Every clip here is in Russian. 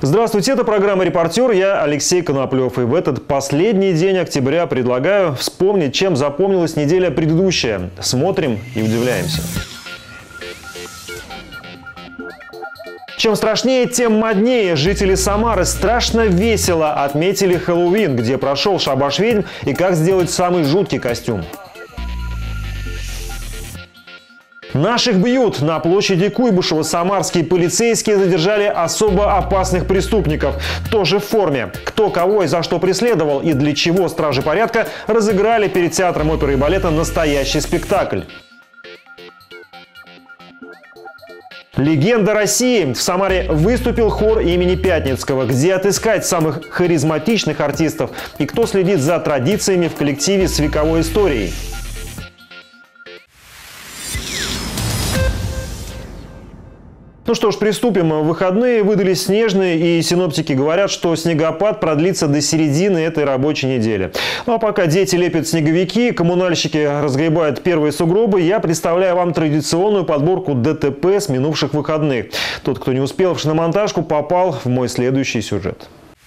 Здравствуйте, это программа «Репортер», я Алексей Коноплев. И в этот последний день октября предлагаю вспомнить, чем запомнилась неделя предыдущая. Смотрим и удивляемся. Чем страшнее, тем моднее. Жители Самары страшно весело отметили Хэллоуин, где прошел шабаш ведьм и как сделать самый жуткий костюм. Наших бьют. На площади Куйбышева самарские полицейские задержали особо опасных преступников. Тоже в форме. Кто кого и за что преследовал и для чего стражи порядка разыграли перед театром оперы и балета настоящий спектакль. Легенда России. В Самаре выступил хор имени Пятницкого. Где отыскать самых харизматичных артистов и кто следит за традициями в коллективе с вековой историей? Ну что ж, приступим. Выходные выдались снежные, и синоптики говорят, что снегопад продлится до середины этой рабочей недели. Ну а пока дети лепят снеговики, коммунальщики разгребают первые сугробы, я представляю вам традиционную подборку ДТП с минувших выходных. Тот, кто не успел в шиномонтажку, попал в мой следующий сюжет.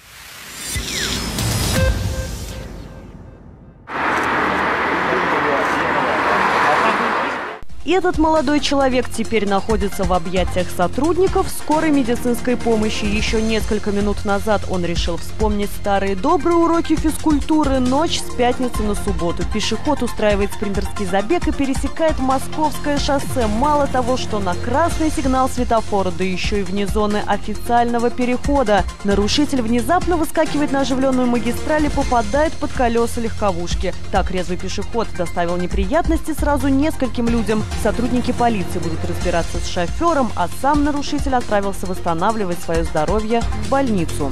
Этот молодой человек теперь находится в объятиях сотрудников скорой медицинской помощи. Еще несколько минут назад он решил вспомнить старые добрые уроки физкультуры. Ночь с пятницы на субботу. Пешеход устраивает спринтерский забег и пересекает Московское шоссе. Мало того, что на красный сигнал светофора, да еще и вне зоны официального перехода. Нарушитель внезапно выскакивает на оживленную магистраль и попадает под колеса легковушки. Так резвый пешеход доставил неприятности сразу нескольким людям. Сотрудники полиции будут разбираться с шофером, а сам нарушитель отправился восстанавливать свое здоровье в больницу.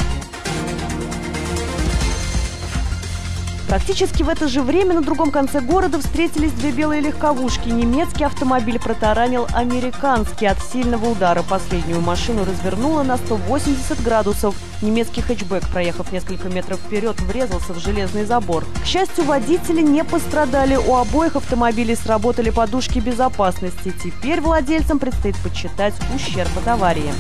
Практически в это же время на другом конце города встретились две белые легковушки. Немецкий автомобиль протаранил американский. От сильного удара последнюю машину развернуло на 180 градусов. Немецкий хэтчбэк, проехав несколько метров вперед, врезался в железный забор. К счастью, водители не пострадали. У обоих автомобилей сработали подушки безопасности. Теперь владельцам предстоит подсчитать ущерб от аварии.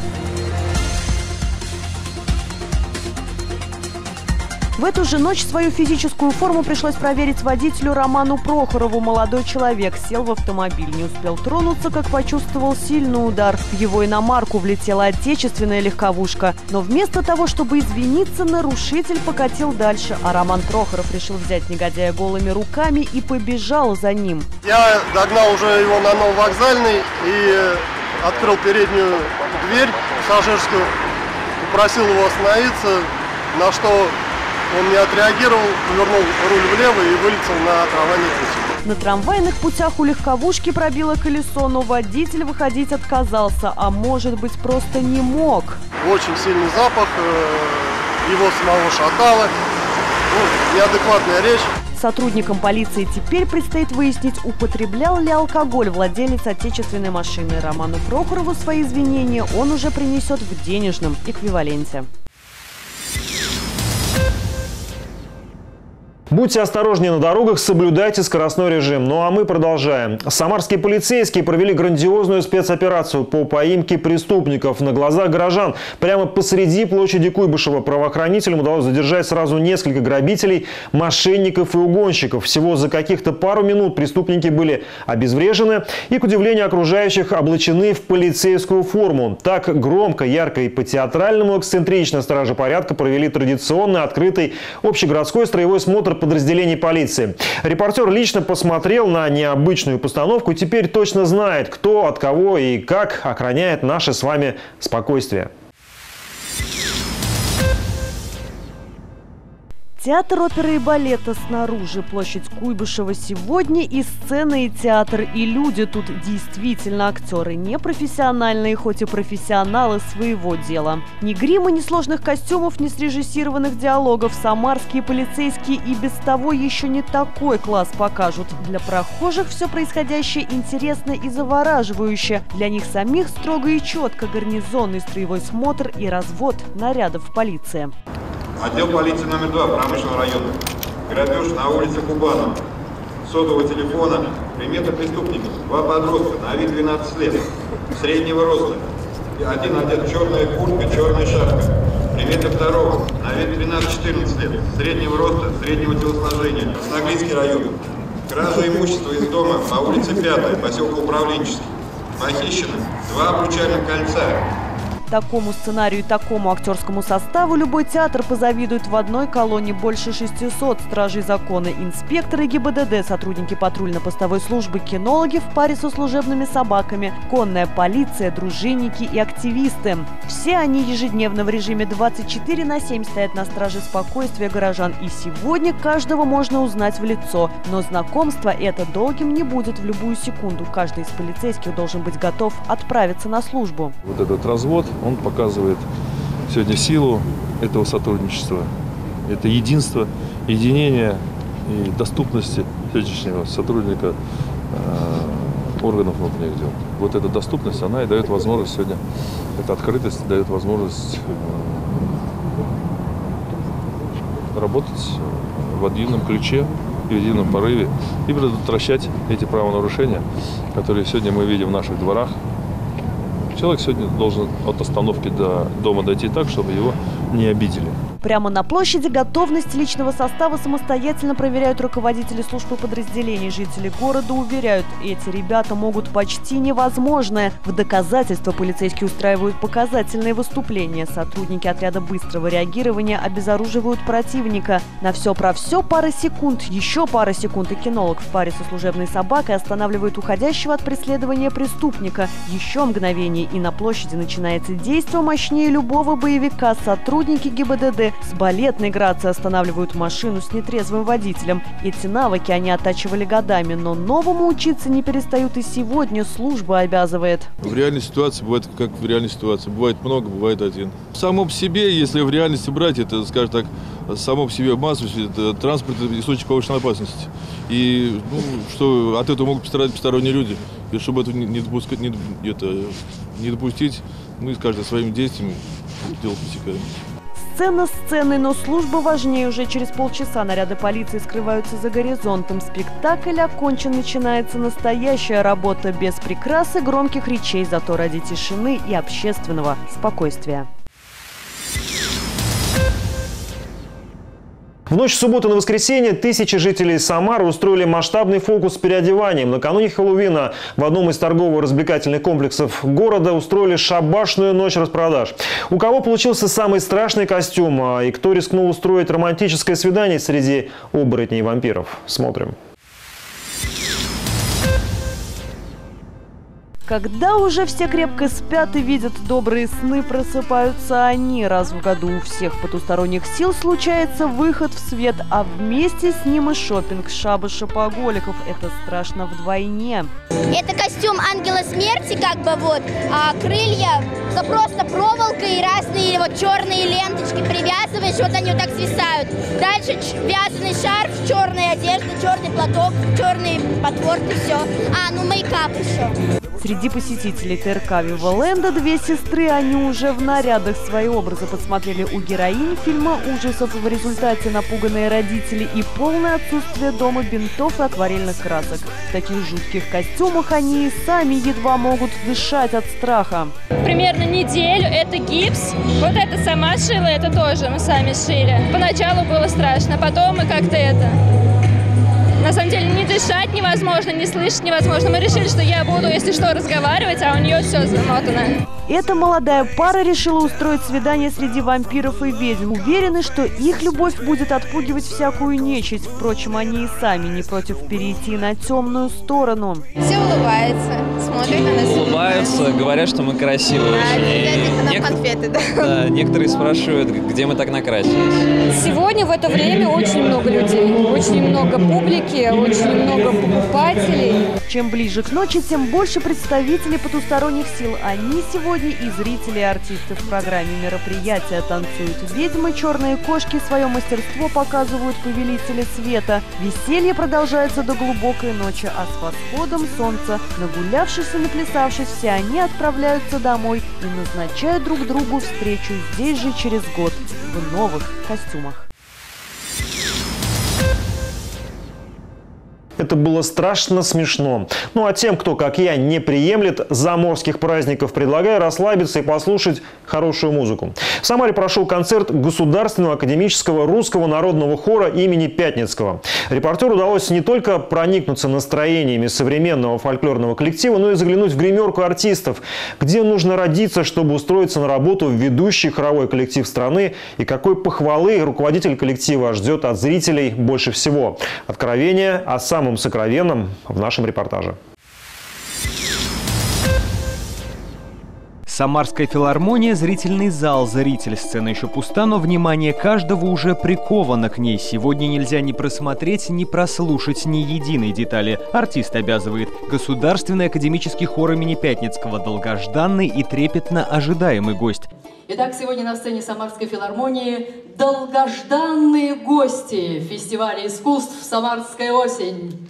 В эту же ночь свою физическую форму пришлось проверить водителю Роману Прохорову. Молодой человек сел в автомобиль, не успел тронуться, как почувствовал сильный удар. В его иномарку влетела отечественная легковушка. Но вместо того, чтобы извиниться, нарушитель покатил дальше. А Роман Прохоров решил взять негодяя голыми руками и побежал за ним. Я догнал уже его на Нововокзальной и открыл переднюю дверь пассажирскую, попросил его остановиться, на что он не отреагировал, повернул руль влево и вылетел на трамвайный путь. На трамвайных путях у легковушки пробило колесо, но водитель выходить отказался, а может быть просто не мог. Очень сильный запах, его самого шатало, неадекватная речь. Сотрудникам полиции теперь предстоит выяснить, употреблял ли алкоголь владелец отечественной машины. Роману Прохорову свои извинения он уже принесет в денежном эквиваленте. Будьте осторожнее на дорогах, соблюдайте скоростной режим. Ну а мы продолжаем. Самарские полицейские провели грандиозную спецоперацию по поимке преступников на глазах горожан. Прямо посреди площади Куйбышева правоохранителям удалось задержать сразу несколько грабителей, мошенников и угонщиков. Всего за каких-то пару минут преступники были обезврежены и, к удивлению окружающих, облачены в полицейскую форму. Так громко, ярко и по-театральному эксцентрично стражи порядка провели традиционный открытый общегородской строевой смотр подразделений полиции. Репортер лично посмотрел на необычную постановку и теперь точно знает, кто, от кого и как охраняет наше с вами спокойствие. Театр оперы и балета снаружи, площадь Куйбышева сегодня и сцена, и театр, и люди тут действительно актеры, не профессиональные, хоть и профессионалы своего дела. Ни грима, ни сложных костюмов, ни срежиссированных диалогов. Самарские полицейские и без того еще не такой класс покажут. Для прохожих все происходящее интересно и завораживающе. Для них самих строго и четко гарнизонный строевой смотр и развод нарядов полиции. Отдел полиции номер 2 промышленного района. Грабеж на улице Кубанова. Сотового телефона. Примета преступников. 2 подростка, на вид 12 лет. Среднего роста. Один одет черная куртка, черная шапка. Примета второго. На вид 13-14 лет. Среднего роста, среднего телосложения. Красноглинский район. Кража имущества из дома по улице 5, поселка Управленческий. Похищено 2 обручальных кольца. Такому сценарию и такому актерскому составу любой театр позавидует. В одной колонне больше 600 стражей закона, инспекторы ГИБДД, сотрудники патрульно-постовой службы, кинологи в паре со служебными собаками, конная полиция, дружинники и активисты. Все они ежедневно в режиме 24/7 стоят на страже спокойствия горожан. И сегодня каждого можно узнать в лицо. Но знакомство это долгим не будет. В любую секунду каждый из полицейских должен быть готов отправиться на службу. Вот этот развод, он показывает сегодня силу этого сотрудничества. Это единство, единение и доступности сегодняшнего сотрудника органов внутренних дел. Вот эта доступность, она и дает возможность сегодня, эта открытость дает возможность работать в едином ключе и в едином порыве и предотвращать эти правонарушения, которые сегодня мы видим в наших дворах. Человек сегодня должен от остановки до дома дойти так, чтобы его не обидели. Прямо на площади готовность личного состава самостоятельно проверяют руководители служб и подразделений. Жители города уверяют, эти ребята могут почти невозможное. В доказательство полицейские устраивают показательные выступления. Сотрудники отряда быстрого реагирования обезоруживают противника. На все про все пара секунд, еще пара секунд, и кинолог в паре со служебной собакой останавливает уходящего от преследования преступника. Еще мгновение, и на площади начинается действо мощнее любого боевика. Сотрудники ГИБДД с балетной грацией останавливают машину с нетрезвым водителем. Эти навыки они оттачивали годами, но новому учиться не перестают и сегодня служба обязывает. В реальной ситуации бывает как в реальной ситуации. Бывает много, бывает один. Само по себе, если в реальности брать, это, скажем так, само по себе массовость, это транспорт и случай повышенной опасности. И что от этого могут пострадать посторонние люди. И чтобы это не допустить, мы, скажем, своими действиями дело пресекаем. Сцена сценой, но служба важнее. Уже через полчаса наряды полиции скрываются за горизонтом. Спектакль окончен, начинается настоящая работа без прикрас и громких речей, зато ради тишины и общественного спокойствия. В ночь с субботы на воскресенье тысячи жителей Самары устроили масштабный фокус с переодеванием. Накануне Хэллоуина в одном из торгово-развлекательных комплексов города устроили шабашную ночь распродаж. У кого получился самый страшный костюм и кто рискнул устроить романтическое свидание среди оборотней и вампиров? Смотрим. Когда уже все крепко спят и видят добрые сны, просыпаются они. Раз в году у всех потусторонних сил случается выход в свет, а вместе с ним и шопинг шабашопоголиков. Это страшно вдвойне. Это костюм ангела смерти, как бы вот, а крылья, да просто проволока и разные вот черные ленточки привязываешь, вот они вот так свисают. Дальше вязаный шарф, черная одежда, черный платок, черный потворт и все. Мейкап еще. Среди посетителей ТРК Виваленда две сестры, они уже в нарядах. Свои образы подсмотрели у героинь фильма ужасов. В результате напуганные родители и полное отсутствие дома бинтов и акварельных красок. В таких жутких костюмах они и сами едва могут дышать от страха. Примерно неделю это гипс. Вот это сама шила, это тоже мы сами шили. Поначалу было страшно, потом мы как-то на самом деле не дышать невозможно, не слышать невозможно. Мы решили, что я буду, если что, разговаривать, а у нее все замотано. Эта молодая пара решила устроить свидание среди вампиров и ведьм. Уверены, что их любовь будет отпугивать всякую нечисть. Впрочем, они и сами не против перейти на темную сторону. Все улыбаются, смотрят на нас. Улыбаются, говорят, что мы красивые. Нам конфеты, да. Да, некоторые спрашивают, где мы так накрасились. Сегодня в это время очень много людей, очень много публики, очень много покупателей. Чем ближе к ночи, тем больше представителей потусторонних сил. Они сегодня и зрители, и артисты в программе мероприятия. Танцуют ведьмы, черные кошки, свое мастерство показывают повелители света. Веселье продолжается до глубокой ночи, а с восходом солнца, нагулявшись и наплясавшись, все они отправляются домой и назначают друг другу встречу здесь же через год в новых костюмах. Это было страшно смешно. Ну а тем, кто, как я, не приемлет заморских праздников, предлагаю расслабиться и послушать хорошую музыку. В Самаре прошел концерт Государственного академического русского народного хора имени Пятницкого. Репортеру удалось не только проникнуться настроениями современного фольклорного коллектива, но и заглянуть в гримерку артистов, где нужно родиться, чтобы устроиться на работу в ведущий хоровой коллектив страны, и какой похвалы руководитель коллектива ждет от зрителей больше всего. Откровение о самом сокровенном в нашем репортаже. Самарская филармония – зрительный зал. Зритель. Сцена еще пуста, но внимание каждого уже приковано к ней. Сегодня нельзя ни просмотреть, ни прослушать ни единой детали. Артист обязывает. Государственный академический хор имени Пятницкого. Долгожданный и трепетно ожидаемый гость. Итак, сегодня на сцене Самарской филармонии долгожданные гости фестиваля искусств «Самарская осень».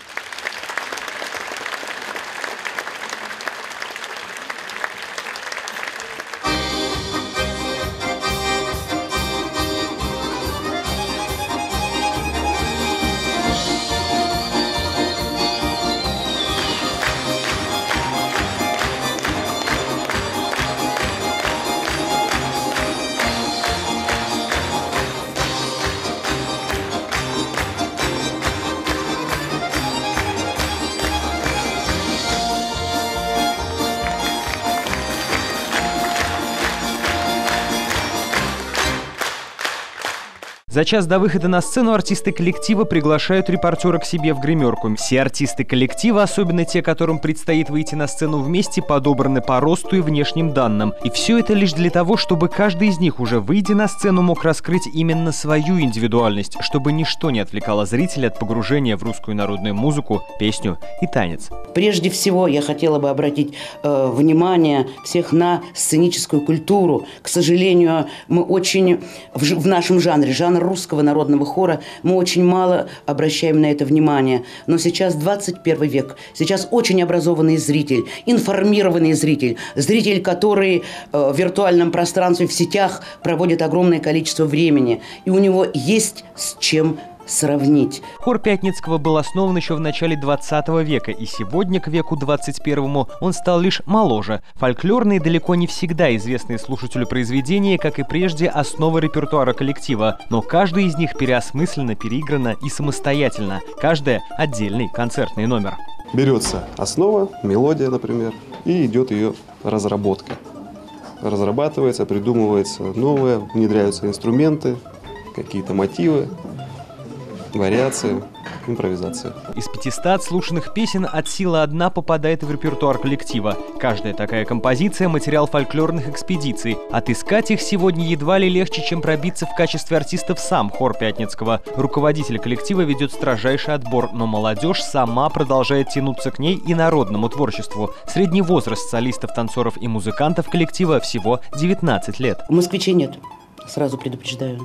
За час до выхода на сцену артисты коллектива приглашают репортера к себе в гримерку. Все артисты коллектива, особенно те, которым предстоит выйти на сцену вместе, подобраны по росту и внешним данным. И все это лишь для того, чтобы каждый из них, уже выйдя на сцену, мог раскрыть именно свою индивидуальность, чтобы ничто не отвлекало зрителя от погружения в русскую народную музыку, песню и танец. Прежде всего, я хотела бы обратить внимание всех на сценическую культуру. К сожалению, мы очень в нашем жанре, жанр русского народного хора, мы очень мало обращаем на это внимание. Но сейчас 21 век, сейчас очень образованный зритель, информированный зритель, зритель, который в виртуальном пространстве, в сетях проводит огромное количество времени. И у него есть с чем сравнить. Хор Пятницкого был основан еще в начале 20 века, и сегодня, к веку 21-му, он стал лишь моложе. Фольклорные, далеко не всегда известные слушателю произведения, как и прежде, основа репертуара коллектива, но каждый из них переосмысленно, переиграно и самостоятельно. Каждая — отдельный концертный номер. Берется основа, мелодия, например, и идет ее разработка. Разрабатывается, придумывается новое, внедряются инструменты, какие-то мотивы, вариации, импровизация. Из 500 отслушанных песен от силы одна попадает в репертуар коллектива. Каждая такая композиция – материал фольклорных экспедиций. Отыскать их сегодня едва ли легче, чем пробиться в качестве артистов сам хор Пятницкого. Руководитель коллектива ведет строжайший отбор, но молодежь сама продолжает тянуться к ней и народному творчеству. Средний возраст солистов, танцоров и музыкантов коллектива всего 19 лет. Москвичей нет, сразу предупреждаю.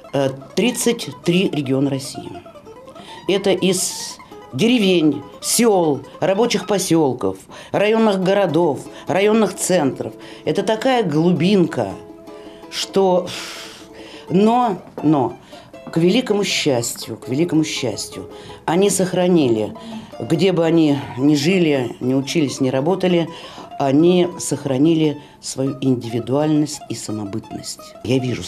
33 региона России. Это из деревень, сел, рабочих поселков, районных городов, районных центров. Это такая глубинка, что... Но, к великому счастью, они сохранили, где бы они ни жили, ни учились, ни работали, они сохранили свою индивидуальность и самобытность. Я вижу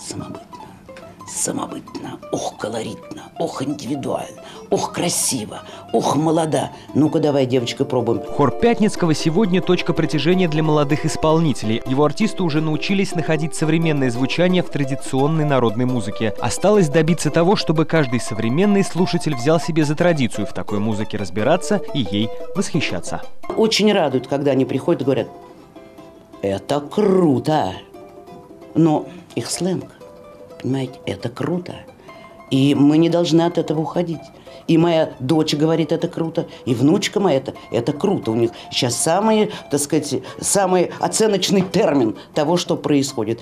самобытно, ох, колоритно, ох, индивидуально, ох, красиво, ох, молода. Ну-ка, давай, девочка, пробуем. Хор Пятницкого сегодня точка притяжения для молодых исполнителей. Его артисты уже научились находить современное звучание в традиционной народной музыке. Осталось добиться того, чтобы каждый современный слушатель взял себе за традицию в такой музыке разбираться и ей восхищаться. Очень радует, когда они приходят и говорят: это круто. Но их сленг, понимаете, это круто. И мы не должны от этого уходить. И моя дочь говорит, это круто, и внучка моя, это круто. У них сейчас самый, так сказать, самый оценочный термин того, что происходит.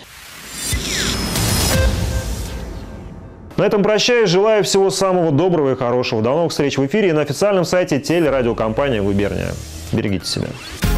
На этом прощаюсь. Желаю всего самого доброго и хорошего. До новых встреч в эфире и на официальном сайте телерадиокомпании «Губерния». Берегите себя.